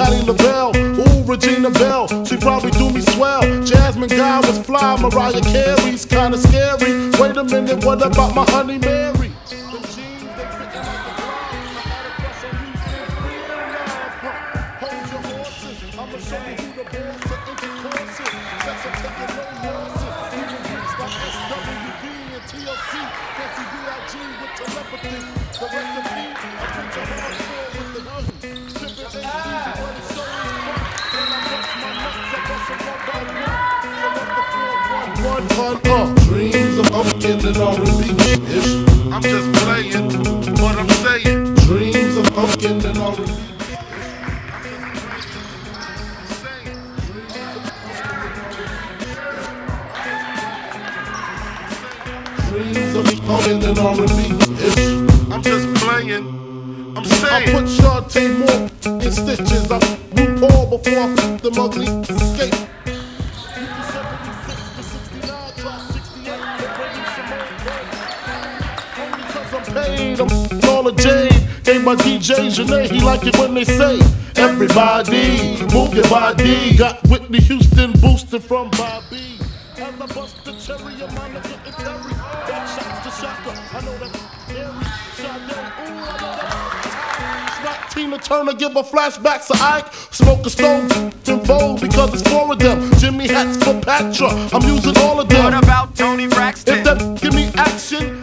Patti LaBelle, ooh, Regina Belle, she probably do me swell. Jasmine Guy was fly, Mariah Carey's kinda scary. Wait a minute, what about my honey Mary? I'ma show you who the boss of intercourse is. Sex and taking no losses. Even groups like SWB and TLC. Fancy B.I.G. with telepathy. The recipe, I put your heart full with the honey. Pimpin' AD, but it's so fun. When I bust my nuts, I bust them one by one. So let the 4-1-1 dreams of fucking and R&B. I'm just playing what I'm saying. Dreams of fucking and R&B. Dreams of fucking and R&B. I'm just playing. I'm saying. I put Shantae more in stitches. I RuPaul before I flip them ugly escape. Paid, I'm all a jade. Gave my DJ Janae, he like it when they say everybody, move your body. Got Whitney Houston boosted from Bobby. As I bust the cherry, I'm on the getting Terry. Back shots to Shaka, I know that's scary. Sade, ooh, I know that's Smack Tina Turner, give her flashbacks to Ike. Smoke a stone in Vogue because it's 4 of them. Jimmy hats for Patra, I'm using all of them. What about Tony Braxton? If them give me action,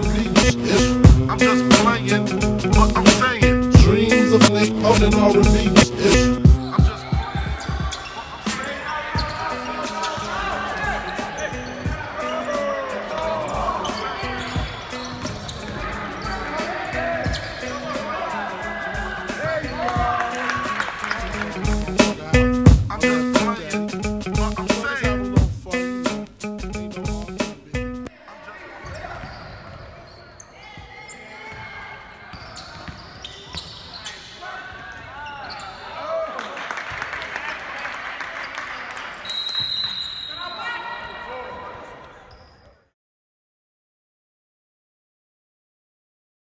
I'm just playing what I'm saying. Dreams of an R&B.